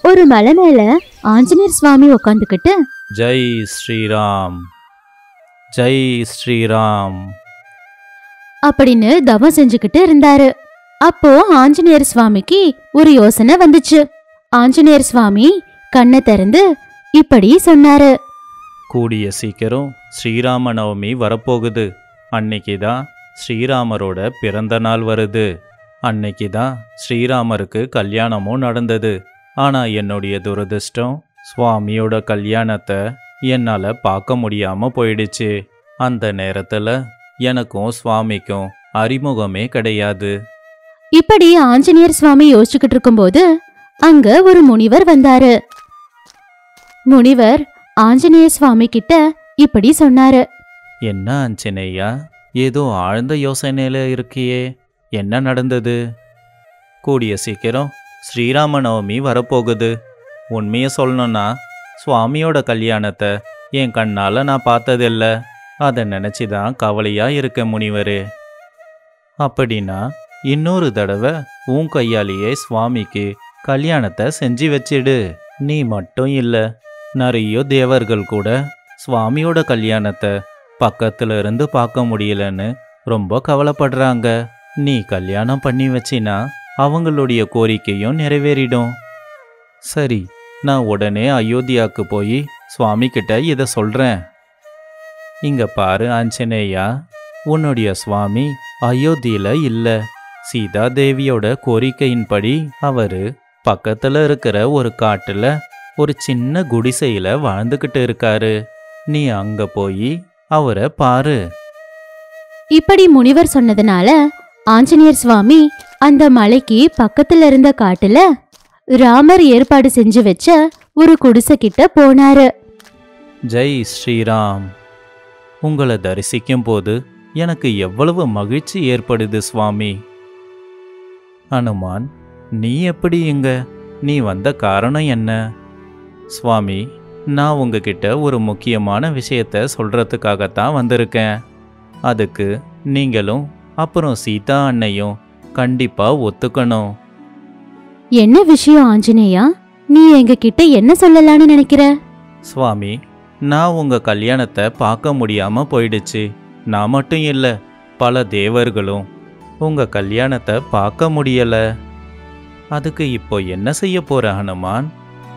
ஒரு மலை மேல ஆஞ்சநேயர் சுவாமி உட்காந்துக்கிட்டு ஜெய் ஸ்ரீராம், ஜெய் ஸ்ரீராம் அப்படின்னு தவம் செஞ்சுக்கிட்டு இருந்தாரு. அப்போ ஆஞ்சநேயர் சுவாமிக்கு ஒரு யோசனை வந்துச்சு. ஆஞ்சநேயர் சுவாமி கண்ணை திறந்து இப்படி சொன்னாரு. கூடிய சீக்கிரம் ஸ்ரீராம நவமி வரப்போகுது. அன்னைக்கு தான் ஸ்ரீராமரோட பிறந்த நாள் வருது. அன்னைக்கு தான் ஸ்ரீராமருக்கு கல்யாணமும் நடந்தது. ஆனா என்னுடைய துரதிர்ஷ்டம், சுவாமியோட கல்யாணத்தை என்னால பார்க்க முடியாம போயிடுச்சு. அந்த நேரத்துல எனக்கும் சுவாமிக்கும் அறிமுகமே கிடையாது. இப்படி ஆஞ்சநேயர் சுவாமி யோசிச்சுக்கிட்டு இருக்கும்போது அங்க ஒரு முனிவர் வந்தாரு. முனிவர் ஆஞ்சநேய சுவாமி கிட்ட இப்படி சொன்னாரு. என்ன ஆஞ்சநேயா, ஏதோ ஆழ்ந்த யோசனையில இருக்கியே, என்ன நடந்தது? கூடிய சீக்கிரம் ஸ்ரீராம நவமி வரப்போகுது. உண்மையை சொல்லணும்னா சுவாமியோட கல்யாணத்தை என் கண்ணால நான் பார்த்ததில்ல. அதை நினச்சிதான் கவலையா இருக்க முனிவரே. அப்படின்னா இன்னொரு தடவை உன் கையாலேயே சுவாமிக்கு கல்யாணத்தை செஞ்சு வச்சிடு. நீ மட்டும் இல்லை, நிறைய தேவர்கள் கூட சுவாமியோட கல்யாணத்தை பக்கத்துல இருந்து பார்க்க முடியலன்னு ரொம்ப கவலைப்படுறாங்க. நீ கல்யாணம் பண்ணி வச்சினா அவங்களுடைய கோரிக்கையும் நிறைவேறிடும். சரி, நான் உடனே அயோத்தியாவுக்கு போய் சுவாமி கிட்ட இதை சொல்றேன். இங்க பாரு ஆஞ்சநேயா, உன்னுடைய சுவாமி அயோத்தியில இல்ல. சீதா தேவியோட கோரிக்கையின்படி அவரு பக்கத்துல இருக்கிற ஒரு காட்டுல ஒரு சின்ன குடிசையில வாழ்ந்துகிட்டு இருக்காரு. நீ அங்க போய் அவரை பாரு. இப்படி முனிவர் சொன்னதுனால ஆஞ்சநேயர் சுவாமி அந்த மலைக்கு பக்கத்துல இருந்த காட்டுல ராமர் ஏற்பாடு செஞ்சு வச்ச ஒரு குடிசை கிட்ட போனாரு. ஜெய் ஸ்ரீராம். உங்களை தரிசிக்கும் போது எனக்கு எவ்வளவு மகிழ்ச்சி ஏற்படுது சுவாமி. அனுமான், நீ எப்படி இங்க? நீ வந்த காரணம் என்ன? சுவாமி, நான் உங்ககிட்ட ஒரு முக்கியமான விஷயத்த சொல்றதுக்காகத்தான் வந்திருக்கேன். அதுக்கு நீங்களும் அப்புறம் சீதா அன்னையும் கண்டிப்பா ஒத்துக்கணும். என்ன விஷயம் ஆஞ்சநேயா? நீ எங்க கிட்ட என்ன சொல்லலான்னு நினைக்கிற? சுவாமி, நான் உங்க கல்யாணத்தை பார்க்க முடியாம போயிடுச்சு. நான் மட்டும் இல்ல, பல தேவர்களும் உங்க கல்யாணத்தை பார்க்க முடியல. அதுக்கு இப்போ என்ன செய்ய போற ஹனுமான்?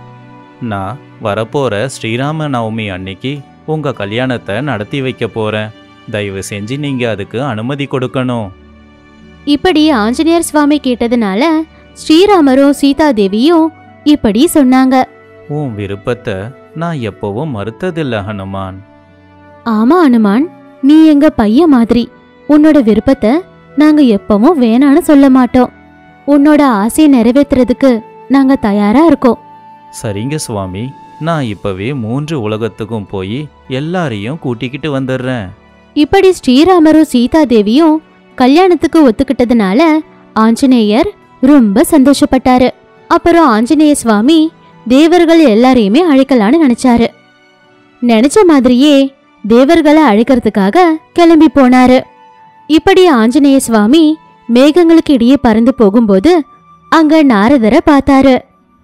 நான் வரப்போற ஸ்ரீராம நவமி அன்னைக்கு உங்க கல்யாணத்தை நடத்தி வைக்க போறேன். தயவு செஞ்சு நீங்க அதுக்கு அனுமதி கொடுக்கணும். இப்படி ஆஞ்சநேயர் சுவாமி கேட்டதுனால ஸ்ரீராமரும் சீதா தேவியும் இப்படி சொன்னாங்க. உன் விருப்பத்தை நான் எப்பவும் மறுத்ததில்ல ஹனுமான். ஆமா அனுமான், நீ எங்க பையன் மாதிரி. உன்னோட விருப்பத்தை நாங்க எப்பவும் வேணான்னு சொல்ல மாட்டோம். உன்னோட ஆசையை நிறைவேற்றுறதுக்கு நாங்க தயாரா இருக்கோம். சரிங்க சுவாமி, நான் இப்பவே 3 உலகத்துக்கும் போய் எல்லாரையும் கூட்டிக்கிட்டு வந்துடுறேன். இப்படி ஸ்ரீராமரும் சீதா தேவியும் கல்யாணத்துக்கு ஒத்துக்கிட்டதுனால ஆஞ்சநேயர் ரொம்ப சந்தோஷப்பட்டாரு. அப்புறம் ஆஞ்சநேய சுவாமி தேவர்கள் எல்லாரையுமே அழைக்கலான்னு நினைச்சாரு. நினைச்ச மாதிரியே தேவர்களை அழைக்கிறதுக்காக கிளம்பி போனாரு. இப்படி ஆஞ்சநேய சுவாமி மேகங்களுக்கு இடையே பறந்து போகும்போது அங்க நாரதரை பார்த்தாரு.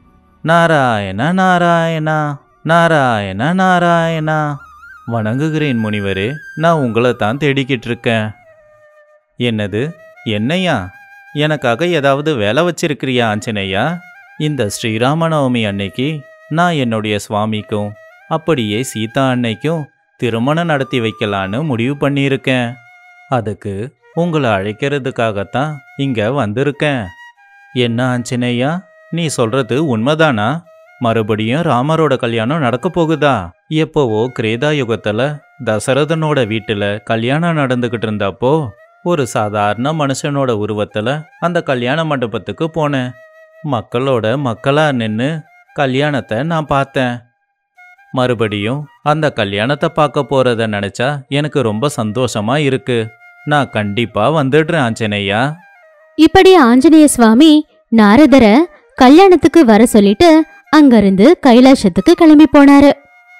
நாராயண நாராயணா, நாராயண நாராயணா. வணங்குகிறேன் முனிவரே, நான் உங்களை தான் தேடிக்கிட்டு இருக்கேன். என்னது, என்னையா? எனக்காக ஏதாவது வேலை வச்சிருக்கிறியா ஆஞ்சநேயா? இந்த ஸ்ரீராம நவமி அன்னைக்கு நான் என்னுடைய சுவாமிக்கும் அப்படியே சீதா அன்னைக்கும் திருமணம் நடத்தி வைக்கலான்னு முடிவு பண்ணியிருக்கேன். அதுக்கு உங்களை அழைக்கிறதுக்காகத்தான் இங்க வந்திருக்கேன். என்ன ஆஞ்சநேயா, நீ சொல்றது உண்மைதானா? மறுபடியும் ராமரோட கல்யாணம் நடக்க போகுதா? எப்போவோ கிரேதா யுகத்துல தசரதனோட வீட்டுல கல்யாணம் நடந்துகிட்டு இருந்தப்போ ஒரு சாதாரண மனுஷனோட உருவத்துல அந்த கல்யாண மண்டபத்துக்கு போனேன். மக்களோட மக்களா நின்னு கல்யாணத்தை நான் பார்த்தேன். மறுபடியும் அந்த கல்யாணத்தை பார்க்க போறத நினைச்சா எனக்கு ரொம்ப சந்தோஷமா இருக்கு. நான் கண்டிப்பா வந்துடுறேன் ஆஞ்சநேயா. இப்படி ஆஞ்சநேய சுவாமி நாரதரை கல்யாணத்துக்கு வர சொல்லிட்டு அங்கிருந்து கைலாசத்துக்கு கிளம்பி போனாரு.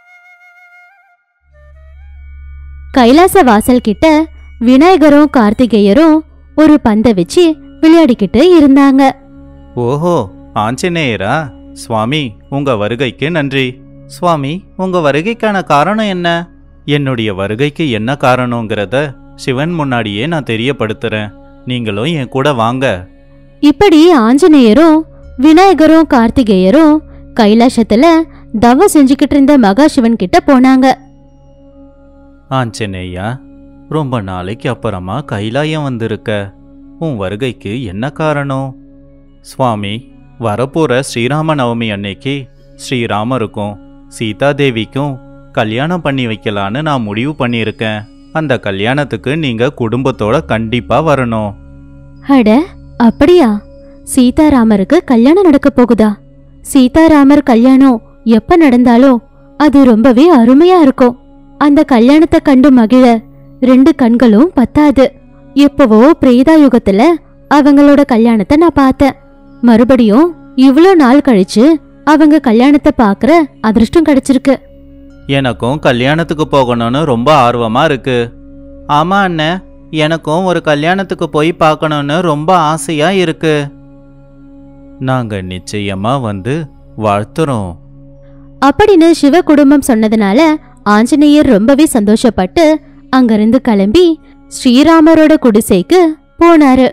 கைலாச வாசல் கிட்ட விநாயகரும் கார்த்திகேயரும் ஒரு பந்தை வச்சு விளையாடிக்கிட்டு இருந்தாங்க. ஓஹோ, ஆஞ்சநேயரா, சுவாமி, உங்க வருகைக்கு நன்றி. சுவாமி, உங்க வருகைக்கான காரணம் என்ன? என்னுடைய வருகைக்கு என்ன காரணங்கிறத சிவன் முன்னாடியே நான் தெரியப்படுத்துறேன். நீங்களும் என் கூட வாங்க. இப்படி ஆஞ்சநேயரும் விநாயகரும் கார்த்திகேயரும் கைலாசத்துல தவம் செஞ்சுக்கிட்டு இருந்த மகாசிவன் கிட்ட போனாங்க. ஆஞ்சநேயா, ரொம்ப நாளைக்கு அப்புறமா கைலாயம் வந்திருக்க. உன் வருகைக்கு என்ன காரணம்? சுவாமி, வரப்போற ஸ்ரீராம நவமி அன்னைக்கு ஸ்ரீராமருக்கும் சீதாதேவிக்கும் கல்யாணம் பண்ணி வைக்கலான்னு நான் முடிவு பண்ணியிருக்கேன். அந்த கல்யாணத்துக்கு நீங்க குடும்பத்தோட கண்டிப்பா வரணும். அட, அப்படியா? சீதாராமருக்கு கல்யாணம் நடக்க போகுதா? சீதாராமர் கல்யாணம் எப்ப நடந்தாலும் அது ரொம்பவே அருமையா இருக்கும். அந்த கல்யாணத்தை கண்டு மகிழ 2 கண்களும் பத்தாது. எப்பவோ பிரேதா யுகத்துல அவங்களோட கல்யாணத்தை நான் பார்த்தேன். மறுபடியும் இவ்ளோ நாள் கழிச்சு அவங்க கல்யாணத்தை பாக்குற அதிர்ஷ்டம் கிடைச்சிருக்கு. எனக்கும் கல்யாணத்துக்கு போகணும்னு ரொம்ப ஆர்வமா இருக்கு. ஆமா அண்ணே, எனக்கும் ஒரு கல்யாணத்துக்கு போய் பார்க்கணும்னு ரொம்ப ஆசையா இருக்கு. நாங்க நிச்சயமா வந்து வாழ்த்துறோம் அப்படின்னு சிவ குடும்பம் சொன்னதுனால ஆஞ்சநேயர் ரொம்பவே சந்தோஷப்பட்டு அங்கிருந்து கிளம்பி ஸ்ரீராமரோட குடிசைக்கு போனாரு.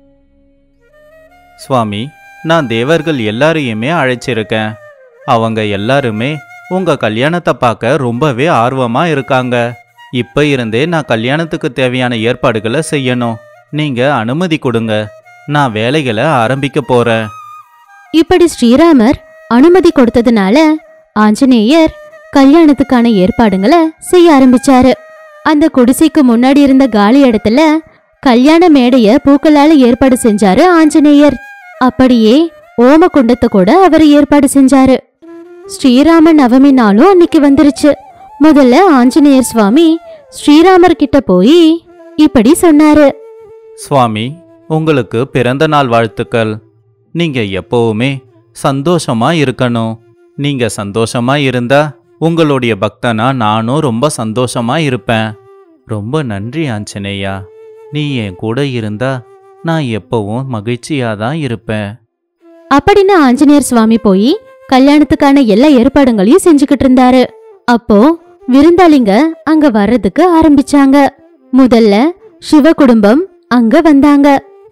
சுவாமி, நான் தேவர்கள் எல்லாரையுமே அழைச்சிருக்கேன். அவங்க எல்லாருமே உங்க கல்யாணத்தை பார்க்க ரொம்பவே ஆர்வமா இருக்காங்க. இப்ப இருந்தே நான் கல்யாணத்துக்கு தேவையான ஏற்பாடுகளை செய்யணும். நீங்க அனுமதி கொடுங்க, நான் வேலைகளை ஆரம்பிக்க போறேன். இப்படி ஸ்ரீராமர் அனுமதி கொடுத்ததுனால ஆஞ்சநேயர் கல்யாணத்துக்கான ஏற்பாடுகளை செய்ய ஆரம்பிச்சாரு. அந்த குடிசைக்கு முன்னாடி இருந்த காலி இடத்துல கல்யாண மேடைய பூக்களால ஏற்பாடு செஞ்சாரு ஆஞ்சநேயர். அப்படியே ஓம குண்டத்தை கூட அவர் ஏற்பாடு செஞ்சாரு. ஸ்ரீராம நவமி நாளும் அன்னைக்கு வந்துருச்சு. முதல்ல ஆஞ்சநேயர் சுவாமி ஸ்ரீராமர் கிட்ட போய் இப்படி சொன்னாரு. சுவாமி, உங்களுக்கு பிறந்த நாள் வாழ்த்துக்கள். நீங்க எப்பவுமே சந்தோஷமா இருக்கணும். நீங்க சந்தோஷமா இருந்தா உங்களுடைய பக்தனா நானும் ரொம்ப சந்தோஷமா இருப்பேன். ரொம்ப நன்றி ஆஞ்சநேயா. நீ என் கூட இருந்தா நான் எப்பவும் மகிழ்ச்சியா தான் இருப்பேன். அப்படின்னு ஆஞ்சநேயர் சுவாமி போய் கல்யாணத்துக்கான எல்லா ஏற்பாடுகளையும் செஞ்சுக்கிட்டு இருந்தாரு. அப்போ விருந்தாளிங்க அங்க வர்றதுக்கு ஆரம்பிச்சாங்க. முதல்ல சிவ குடும்பம் அங்க வந்தாங்க.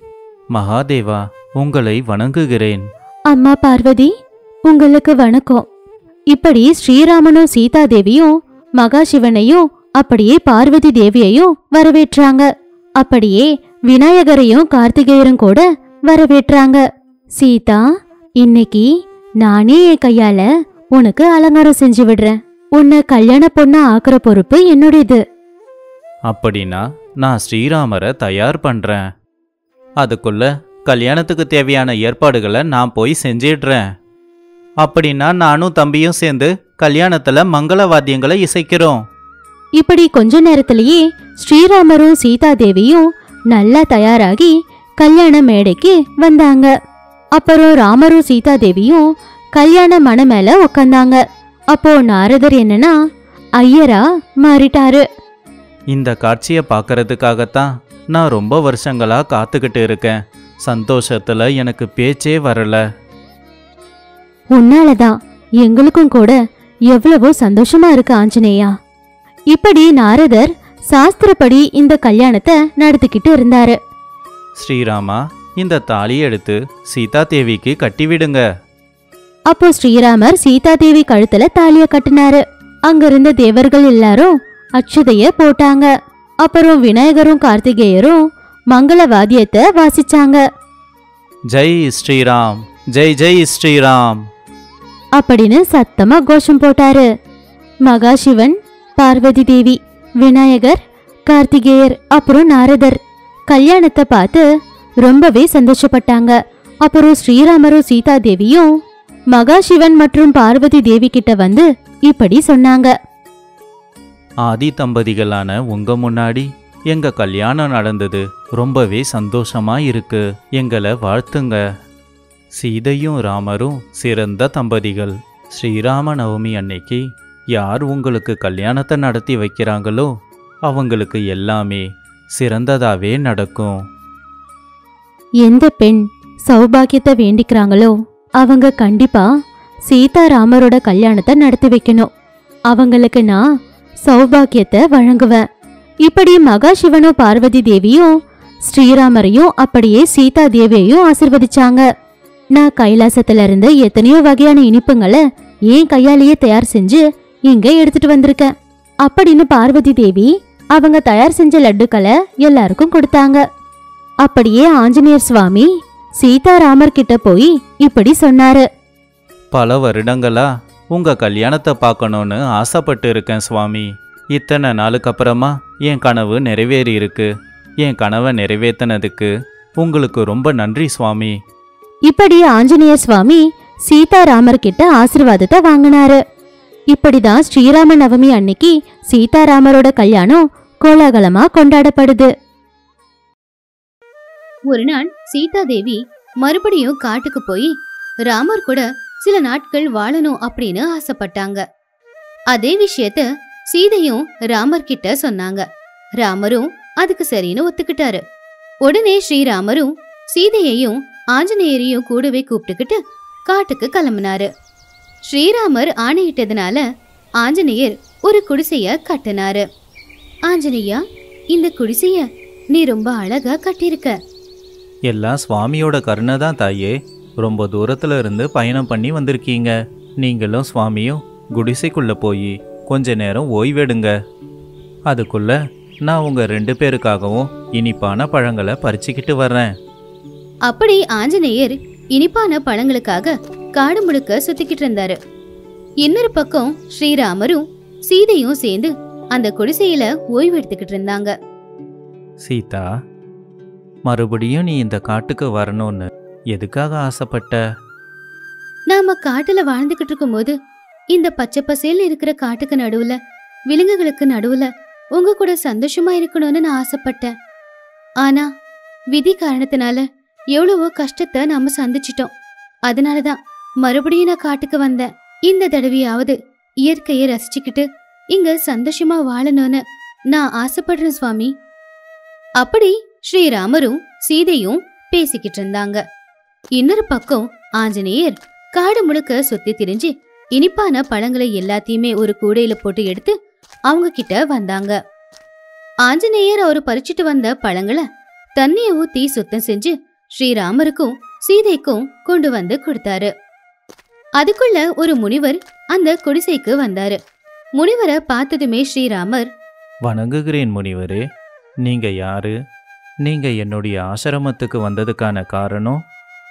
மகாதேவா, உங்களை வணங்குகிறேன். அம்மா பார்வதி, உங்களுக்கு வணக்கம். இப்படி ஸ்ரீராமனும் சீதாதேவியும் மகாசிவனையும் அப்படியே பார்வதி தேவியையும் வரவேற்றாங்க. அப்படியே விநாயகரையும் கார்த்திகேயரும் கூட வரவேற்றாங்க. சீதா, இன்னைக்கு நானே என் கையால உனக்கு அலங்காரம் செஞ்சு விடுறேன். உன்னை கல்யாண பொண்ணா ஆக்குற பொறுப்பு என்னுடையது. அப்படின்னா நான் ஸ்ரீராமரை தயார் பண்றேன். அதுக்குள்ள கல்யாணத்துக்கு தேவையான ஏற்பாடுகளை நான் போய் செஞ்சிடுறேன். அப்படின்னா நானும் தம்பியும் சேர்ந்து கல்யாணத்துல மங்கள வாத்தியங்களை இசைக்கிறோம். இப்படி கொஞ்ச நேரத்திலேயே ஸ்ரீராமரும் சீதாதேவியும் நல்லா தயாராகி கல்யாண மேடைக்கு வந்தாங்க. அப்புறம் ராமரும் சீதாதேவியும் கல்யாண மண மேல உக்காந்தாங்க. அப்போ நாரதர் என்னன்னா ஐயரா மாறிட்டாரு. இந்த காட்சியை பார்க்கறதுக்காகத்தான் நான் ரொம்ப வருஷங்களா காத்துக்கிட்டு இருக்கேன். சந்தோஷத்துல எனக்கு பேச்சே வரல. உன்னாலதான் எங்களுக்கும் கூட எவ்வளவோ சந்தோஷமா இருக்கு ஆஞ்சநேயா. இப்படி நாரதர் சாஸ்திரப்படி இந்த கல்யாணத்தை நடத்திக்கிட்டு இருந்தாரு. ஸ்ரீராமா, இந்த தாலியை எடுத்து சீதா தேவிக்கு கட்டிவிடுங்க. அப்போ ஸ்ரீராமர் சீதாதேவி கழுத்துல தாலிய கட்டினாரு. அங்கிருந்த தேவர்கள் எல்லாரும் அட்சதைய போட்டாங்க. அப்புறம் விநாயகரும் கார்த்திகேயரும் மங்கள வாத்தியத்தை வாசிச்சாங்க. ஜெய் ஸ்ரீராம், ஜெய் ஜெய் ஸ்ரீராம் அப்படின்னு சத்தமா கோஷம் போட்டாரு. மகாசிவன், பார்வதி தேவி, விநாயகர், கார்த்திகேயர் அப்புறம் நாரதர் கல்யாணத்தை பார்த்து ரொம்பவே சந்தோஷப்பட்டாங்க. அப்புறம் ஸ்ரீராமரும் சீதாதேவியும் மகாசிவன் மற்றும் பார்வதி தேவி கிட்ட வந்து இப்படி சொன்னாங்க. ஆதி தம்பதிகளான உங்க முன்னாடி எங்க கல்யாணம் நடந்தது ரொம்பவே சந்தோஷமா இருக்கு. எங்களை வாழ்த்துங்க. சீதையும் ராமரும் சிறந்த தம்பதிகள். ஸ்ரீராம நவமி அன்னைக்கு யார் உங்களுக்கு கல்யாணத்தை நடத்தி வைக்கிறாங்களோ அவங்களுக்கு எல்லாமே சிறந்ததாவே நடக்கும். எந்த பெண் சௌபாகியத்தை வேண்டிக்கிறாங்களோ அவங்க கண்டிப்பா சீதாராமரோட கல்யாணத்தை நடத்தி வைக்கணும். அவங்களுக்கு நான் சௌபாக்கியத்தை வழங்குவேன். இப்படி மகாசிவனும் பார்வதி தேவியும் ஸ்ரீராமரையும் அப்படியே சீதா தேவியையும் ஆசிர்வதிச்சாங்க. நான் கைலாசத்துல இருந்து எத்தனையோ வகையான இனிப்புங்களை ஏன் கையாலேயே தயார் செஞ்சு இங்க எடுத்துட்டு வந்திருக்கேன் அப்படின்னு பார்வதி தேவி அவங்க தயார் செஞ்ச லட்டுக்களை எல்லாருக்கும் கொடுத்தாங்க. அப்படியே ஆஞ்சநேயர் சுவாமி சீதாராமர் கிட்ட போய் இப்படி சொன்னாரு. பல வருடங்களா உங்க கல்யாணத்தை பார்க்கணும்னு ஆசைப்பட்டு இருக்கேன் சுவாமி. இத்தனை நாளுக்கு அப்புறமா என் கனவு நிறைவேறி இருக்கு. என் கனவை நிறைவேற்றினதுக்கு உங்களுக்கு ரொம்ப நன்றி சுவாமி. இப்படி ஆஞ்சநேயர் சுவாமி சீதாராமர் கிட்ட ஆசீர்வாதத்தை வாங்கினாரு. இப்படிதான் ஸ்ரீராம நவமி அன்னைக்கு சீதாராமரோட கல்யாணம் கோலாகலமா கொண்டாடப்படுது. ஒரு நாள் சீதா தேவி மறுபடியும் காட்டுக்கு போய் ராமர் கூட சில நாட்கள் வாழணும் அப்படின்னு ஆசைப்பட்டாங்க. அதே விஷயத்த சீதையும் ராமர் கிட்ட சொன்னாங்க. ராமரும் அதுக்கு சரின்னு ஒத்துக்கிட்டாரு. உடனே ஸ்ரீராமரும் சீதையையும் ஆஞ்சநேயரையும் கூடவே கூப்பிட்டுக்கிட்டு காட்டுக்கு கிளம்பினாரு. ஸ்ரீராமர் ஆணையிட்டதுனால ஆஞ்சநேயர் ஒரு குடிசைய கட்டினாரு. ஆஞ்சநேயா, இந்த குடிசைய நீ ரொம்ப அழகா கட்டியிருக்க. எல்லாம் சுவாமியோட கருணை தான் தாயே. ரொம்ப தூரத்துல இருந்து பயணம் பண்ணி வந்திருக்கீங்க. நீங்களும் சுவாமியும் குடிசைக்குள்ள போய் கொஞ்ச நேரம் ஓய்வெடுங்க. அதுக்குள்ள நான் உங்க 2 பேருக்காகவும் இனிப்பான பழங்களை பறிச்சுக்கிட்டு வர்றேன். அப்படி ஆஞ்சநேயர் இனிப்பான பழங்களுக்காக காடு முழுக்க சுத்திக்கிட்டு இருந்தாரு. இன்னொரு பக்கம் ஸ்ரீராமரும் சீதையும் சேர்ந்து அந்த குடிசையில ஓய்வு எடுத்துக்கிட்டு இருந்தாங்க. சீதா, மறுபடியும் நீ இந்த காட்டுக்கு வரணும்னு எதுக்காக ஆசைப்பட்ட? நாம காட்டுல வாழ்ந்துகிட்டு இருக்கும் போது இந்த பச்சை பசேல் இருக்கிற காட்டுக்கு நடுவுல விலங்குகளுக்கு நடுவுல உங்க கூட சந்தோஷமா இருக்கணும்னு நான் ஆசைப்பட்டேன். ஆனா விதி காரணத்தினால எவ்வளவோ கஷ்டத்தை நாம சந்திச்சிட்டோம். அதனாலதான் மறுபடியும் நான் காட்டுக்கு வந்தேன். இந்த தடவையாவது இயற்கையை ரசிச்சுக்கிட்டு இங்க சந்தோஷமா வாழணும்னு நான் ஆசைப்படுறேன் சுவாமி. அப்படி ஸ்ரீராமரும் சீதையும் பேசிக்கிட்டு இருந்தாங்க. இன்னொரு பக்கம் ஆஞ்சநேயர் காடு முழுக்க சுத்தி திரிஞ்சு இனிப்பான பழங்களை எல்லாத்தையுமே ஒரு கூடையில போட்டு எடுத்து அவங்க கிட்ட வந்தாங்க. ஆஞ்சநேயர் அவரு பறிச்சிட்டு வந்த பழங்களை தண்ணிய ஊத்தி சுத்தம் செஞ்சு ஸ்ரீராமருக்கும் சீதைக்கும் கொண்டு வந்து கொடுத்தாரு. அதுக்குள்ள ஒரு முனிவர் அந்த குடிசைக்கு வந்தாரு. முனிவரை பார்த்ததுமே ஸ்ரீராமர், வணங்குகிறேன் முனிவரே. நீங்க யாரு? நீங்க என்னுடைய ஆசிரமத்துக்கு வந்ததுக்கான காரணம்?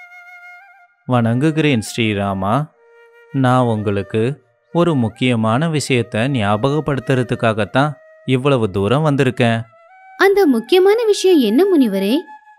வணங்குகிறேன் ஸ்ரீராமா. நான் உங்களுக்கு ஒரு முக்கியமான விஷயத்தை ஞாபகப்படுத்துறதுக்காகத்தான் இவ்வளவு தூரம் வந்திருக்கேன். அந்த முக்கியமான விஷயம் என்ன முனிவரே?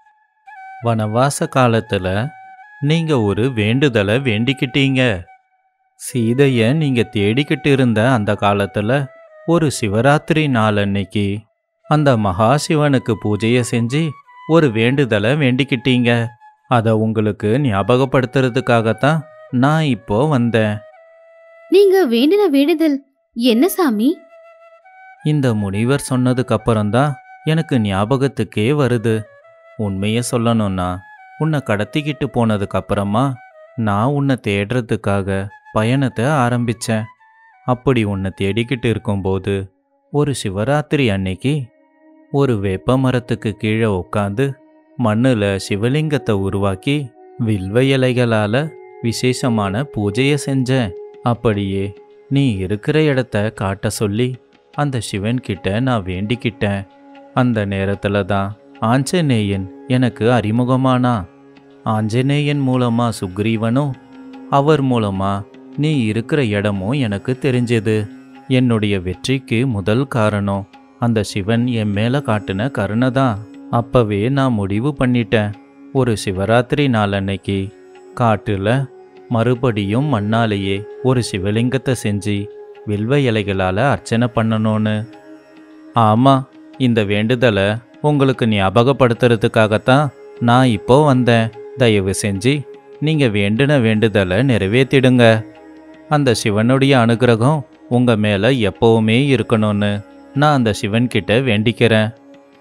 வனவாச காலத்துல நீங்க ஒரு வேண்டுதலை வேண்டிக்கிட்டீங்க. சீதைய நீங்க தேடிக்கிட்டு இருந்த அந்த காலத்துல ஒரு சிவராத்திரி நாள் அன்னைக்கு அந்த மகாசிவனுக்கு பூஜையை செஞ்சு ஒரு வேண்டுதலை வேண்டிக்கிட்டீங்க. அதை உங்களுக்கு ஞாபகப்படுத்துறதுக்காகத்தான் நான் இப்போ வந்தேன். நீங்க வேண்டின வேண்டுதல் என்ன சாமி? இந்த முனிவர் சொன்னதுக்கு அப்புறம்தான் எனக்கு ஞாபகத்துக்கே வருது. உண்மையை சொல்லணும்னா, உன்னை கடத்திக்கிட்டு போனதுக்கு அப்புறமா நான் உன்னை தேடுறதுக்காக பயணத்தை ஆரம்பிச்சேன். அப்படி உன்னை தேடிக்கிட்டு இருக்கும்போது ஒரு சிவராத்திரி அன்னைக்கு ஒரு வேப்ப மரத்துக்கு கீழே உட்காந்து மண்ணுல சிவலிங்கத்தை உருவாக்கி வில்வ இலைகளால விசேஷமான பூஜையை செஞ்சேன். அப்படியே நீ இருக்கிற இடத்த காட்ட சொல்லி அந்த சிவன் கிட்ட நான் வேண்டிக்கிட்டேன். அந்த நேரத்துல தான் ஆஞ்சநேயன் எனக்கு அறிமுகமானா. ஆஞ்சநேயன் மூலமா சுக்ரீவனும், அவர் மூலமா நீ இருக்கிற இடமும் எனக்கு தெரிஞ்சது. என்னுடைய வெற்றிக்கு முதல் காரணம் அந்த சிவன் என் மேல காட்டின கருணை தான். அப்பவே நான் முடிவு பண்ணிட்டேன், ஒரு சிவராத்திரி நாள் அன்னைக்கு காட்டுல மறுபடியும் மண்ணாலேயே ஒரு சிவலிங்கத்தை செஞ்சு வில்வ இலைகளால் அர்ச்சனை பண்ணணும்னு. ஆமா, இந்த வேண்டுதலை உங்களுக்கு ஞாபகப்படுத்துறதுக்காகத்தான் நான் இப்போ வந்தேன். தயவு செஞ்சு நீங்க வேண்டின வேண்டுதலை நிறைவேற்றிடுங்க. அந்த சிவனுடைய அனுகிரகம் உங்க மேல எப்பவுமே இருக்கணும்னு நான் அந்த சிவன் கிட்ட வேண்டிக்கிறேன்.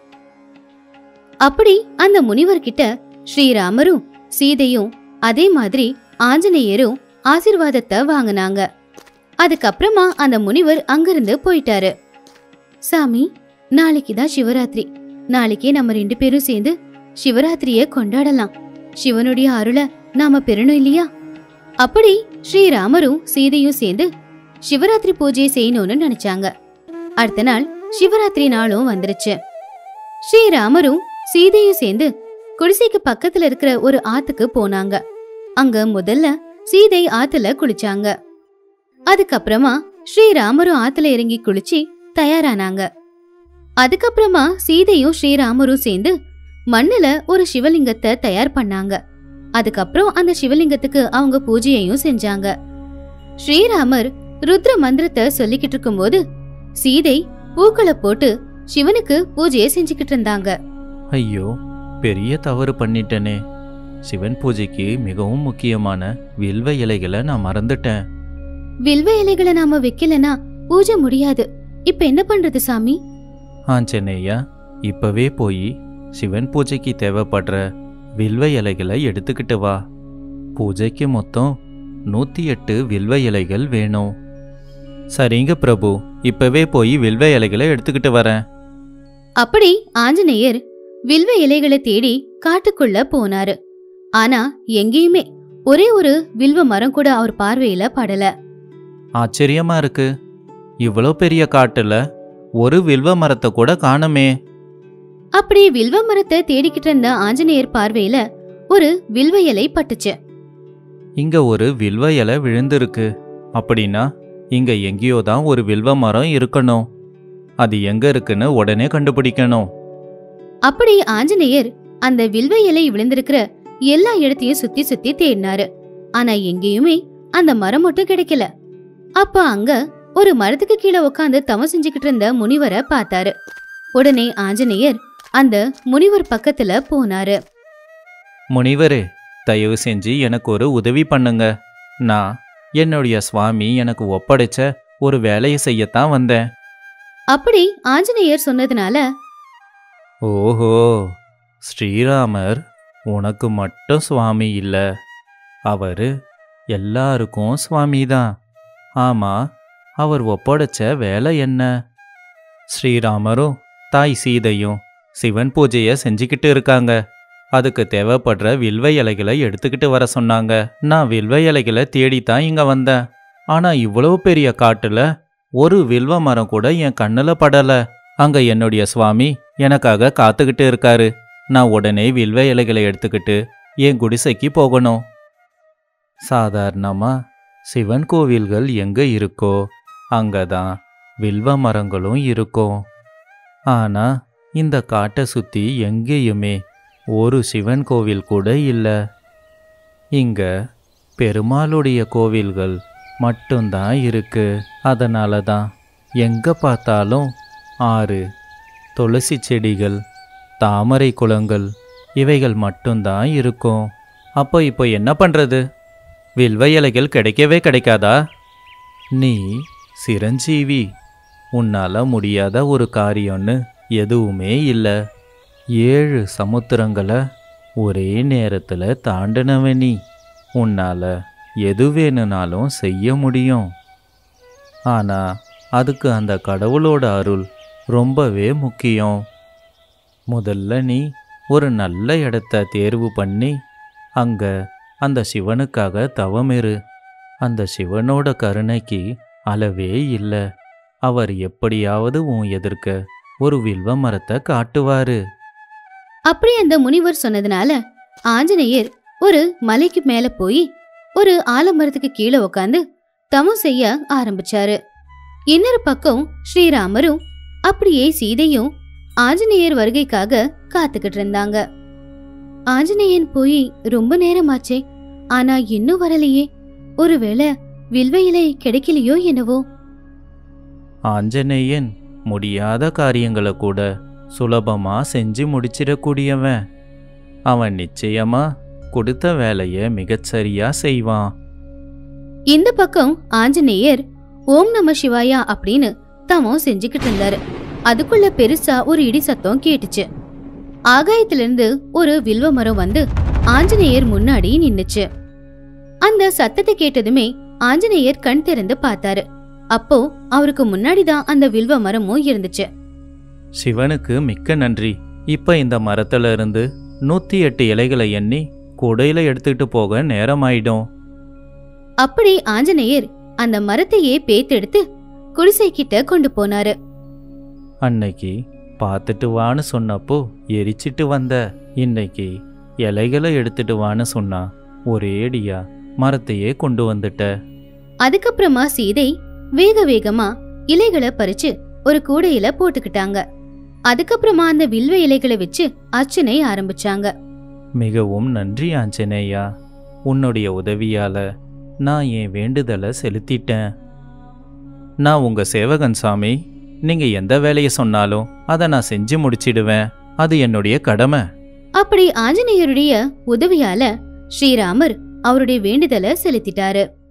அப்படி அந்த முனிவர்கிட்ட ஸ்ரீராமரும் சீதையும் அதே மாதிரி ஆஞ்சநேயரும் ஆசீர்வாதத்தை வாங்கினாங்க. அதுக்கப்புறமா அந்த முனிவர் அங்கிருந்து போயிட்டாரு. சாமி, நாளைக்கு தான் சிவராத்திரி. நாளைக்கே நம்ம 2 பேரும் சேர்ந்து சிவராத்திரிய கொண்டாடலாம். சிவனுடைய அருளை நாம பெறணும் இல்லையா? அப்படி ஸ்ரீராமரும் சீதையும் சேர்ந்து சிவராத்திரி பூஜையை செய்யணும்னு நினைச்சாங்க. அடுத்த நாள் சிவராத்திரி நாளும் வந்துருச்சு. ஸ்ரீராமரும் சீதையும் சேர்ந்து குடிசைக்கு பக்கத்துல இருக்கிற ஒரு ஆத்துக்கு போனாங்க. அங்க முதல்ல சீதை ஆத்துல குளிச்சாங்க. அதுக்கப்புறமா ஸ்ரீராமரும் ஆத்துல இறங்கி குளிச்சு தயாரானாங்க. அதுக்கப்புறமா சீதையும் ஸ்ரீராமரும் சேர்ந்து மண்ணுல ஒரு சிவலிங்கத்தை தயார் பண்ணாங்க. அதுக்கப்புறம் அந்த சிவலிங்கத்துக்கு அவங்க பூஜையையும் செஞ்சாங்க. ஸ்ரீராமர் ருத்ர மந்திரத்தை சொல்லிக்கிட்டு இருக்கும்போது சீதை பூக்களை போட்டு சிவனுக்கு பூஜையை செஞ்சுக்கிட்டு இருந்தாங்க. ஐயோ, பெரிய தவறு பண்ணிட்டனே. சிவன் பூஜைக்கு மிகவும் முக்கியமான வில்வ இலைகளை நான் மறந்துட்டேன். வில்வ இலைகளை நாம வைக்கலனா பூஜை முடியாது. இப்ப என்ன பண்றது சாமி? ஆஞ்சநேயா, இப்பவே போய் சிவன் பூஜைக்கு தேவைப்படுற வில்வ இலைகளை எடுத்துக்கிட்டு வா. பூஜைக்கு மொத்தம் 108 வில்வ இலைகள் வேணும். சரிங்க பிரபு, இப்பவே போய் வில்வ இலைகளை எடுத்துக்கிட்டு வரேன். அப்படி ஆஞ்சநேயர் வில்வ இலைகளை தேடி காட்டுக்குள்ள போனாரு. ஆனா எங்கேயுமே ஒரே ஒரு வில்வ மரம் கூட அவர் பார்வையில படல. ஆச்சரியமா இருக்கு, இவ்வளோ பெரிய காட்டுல ஒரு வில்வ மரத்தை கூட காணமே. அப்படி வில்வ மரத்தை தேடிக்கிட்டு இருந்த ஆஞ்சநேயர் பார்வையில ஒரு வில்வ இலை பட்டுச்சு. இங்க ஒரு வில்வ இலை விழுந்திருக்கு. அப்படின்னா இங்க எங்கேயோ தான் ஒரு வில்வ மரம் இருக்கணும். அது எங்க இருக்குன்னு உடனே கண்டுபிடிக்கணும். அப்படி ஆஞ்சநேயர் அந்த வில்வ இலை விழுந்திருக்கிற எல்லா இடத்தையும் சுத்தி சுத்தி தேடினாரு. ஆனா எங்கேயுமே அந்த மரம் மட்டும் கிடைக்கல. அப்ப அங்க ஒரு மரத்துக்கு கீழே உட்காந்து தவம் செஞ்சுக்கிட்டு இருந்த முனிவரை பார்த்தாரு. உடனே ஆஞ்சநேயர் அந்த முனிவர் பக்கத்துல போனாரு. முனிவரே, தயவு செஞ்சு எனக்கு ஒரு உதவி பண்ணுங்க. நான் என்னுடைய சுவாமி எனக்கு ஒப்படைச்ச ஒரு வேலையை செய்யத்தான் வந்தேன். அப்படி ஆஞ்சநேயர் சொன்னதுனால, ஓஹோ, ஸ்ரீராமர் உனக்கு மட்டும் சுவாமி இல்ல, அவரு எல்லாருக்கும் சுவாமி தான். ஆமா, அவர் ஒப்படைச்ச வேலை என்ன? ஸ்ரீராமரும் தாய் சீதையும் சிவன் பூஜையை செஞ்சுக்கிட்டு இருக்காங்க. அதுக்கு தேவைப்படுற வில்வ இலைகளை எடுத்துக்கிட்டு வர சொன்னாங்க. நான் வில்வ இலைகளை தேடித்தான் இங்க வந்தேன். ஆனா இவ்வளவு பெரிய காட்டுல ஒரு வில்வ மரம் கூட என் கண்ணுல படல. அங்க என்னுடைய சுவாமி எனக்காக காத்துக்கிட்டு இருக்காரு. நான் உடனே வில்வ இலைகளை எடுத்துக்கிட்டு என் குடிசைக்கு போகணும். சாதாரணமா சிவன் கோவில்கள் எங்க இருக்கோ அங்கதான் வில்வ மரங்களும் இருக்கும். ஆனா இந்த காட்டை சுத்தி எங்கேயுமே ஒரு சிவன் கோவில் கூட இல்லை. இங்க பெருமாளுடைய கோவில்கள் மட்டும்தான் இருக்கு. அதனால தான் எங்க பார்த்தாலும் ஆறு, துளசி செடிகள், தாமரை குளங்கள் இவைகள் மட்டும்தான் இருக்கும். அப்போ இப்போ என்ன பண்றது? வில்வ இலைகள் கிடைக்கவே கிடைக்காதா? நீ சிரஞ்சீவி, உன்னால முடியாத ஒரு காரியம்னு எதுவுமே இல்லை. 7 சமுத்திரங்களை ஒரே நேரத்தில் தாண்டினவ நீ. உன்னால எது வேணுனாலும் செய்ய முடியும். ஆனா அதுக்கு அந்த கடவுளோட அருள் ரொம்பவே முக்கியம். முதல்ல நீ ஒரு நல்ல இடத்த தேர்வு பண்ணி அங்க அந்த சிவனுக்காக தவமிரு. அந்த சிவனோட கருணைக்கு அளவே இல்லை. அவர் எப்படியாவது உன் எதிர்க்க ஒரு வில்வ மரத்தை காட்டுவாரு. அப்படி அந்த முனிவர் சொன்னதுனால ஆஞ்சநேயர் ஒரு மலைக்கு மேல போய் ஒரு ஆலமரத்துக்கு கீழே உட்காந்து தவம் செய்ய ஆரம்பிச்சாரு. இன்னொரு பக்கம் ஸ்ரீராமரும் அப்படியே சீதையும் ஆஞ்சநேயர் வருகைக்காக காத்துக்கிட்டு இருந்தாங்க. ஆஞ்சநேயன் போய் ரொம்ப நேரமாச்சே, ஆனா இன்னும் வரலையே. ஒருவேளை வில்வ இலை கிடைக்கலையோ என்னவோ. ஆஞ்சநேயன் முடியாத காரியங்களை கூட சுலபமா செஞ்சு முடிச்சிடக்கூடியவன். அவன் நிச்சயமா கொடுத்த வேலைய மிகச்சரியா செய்வான். இந்த பக்கம் ஆஞ்சநேயர் ஓம் நம சிவாயா அப்படின்னு தவம் செஞ்சுக்கிட்டு இருந்தாரு. அதுக்குள்ள பெருசா ஒரு இடி சத்தம் கேட்டுச்சு. ஆகாயத்திலிருந்து ஒரு வில்வ மரம் வந்து ஆஞ்சநேயர் முன்னாடி நின்னுச்சு. அந்த அந்த சத்தத்தை கேட்டதுமே ஆஞ்சநேயர் கண் திறந்து பார்த்தாரு. அப்போ அவருக்கு முன்னாடிதான் அந்த வில்வ மரமும் இருந்துச்சு. சிவனுக்கு மிக்க நன்றி. இப்ப இந்த மரத்துல இருந்து 108 இலைகளை எண்ணி கூடையில எடுத்துட்டு போக நேரமாயிடும். அப்படி ஆஞ்சநேயர் அந்த மரத்தையே பேத்தெடுத்து குடிசை கிட்ட கொண்டு போனாரு. அன்னைக்கு பார்த்துட்டு வான்னு சொன்னப்போ எரிச்சிட்டு வந்த, இன்னைக்கு இலைகளை எடுத்துட்டு வான்னு சொன்னா ஒரேடியா மரத்தையே கொண்டு வந்துட்ட. அதுக்கப்புறமா சீதை வேக வேகமா இலைகளை பறிச்சு ஒரு கூடையில போட்டுக்கிட்டாங்க. அதுக்கப்புறமா அந்த வில்வ இலைகளை வச்சு அர்ச்சனை ஆரம்பிச்சாங்க. மிகவும் நன்றி ஆஞ்சநேயா. உன்னுடைய உதவியால நான் என் வேண்டுதலை செலுத்திட்டேன். நான் உங்க சேவகன் சாமி. நீங்க எந்த வேலையை சொன்னாலும் அதை நான் செஞ்சு முடிச்சிடுவேன். அது என்னுடைய கடமை. அப்படி ஆஞ்சநேயருடைய உதவியால ஸ்ரீராமர் அவருடைய வேண்டுதலை செலுத்திட்டாரு.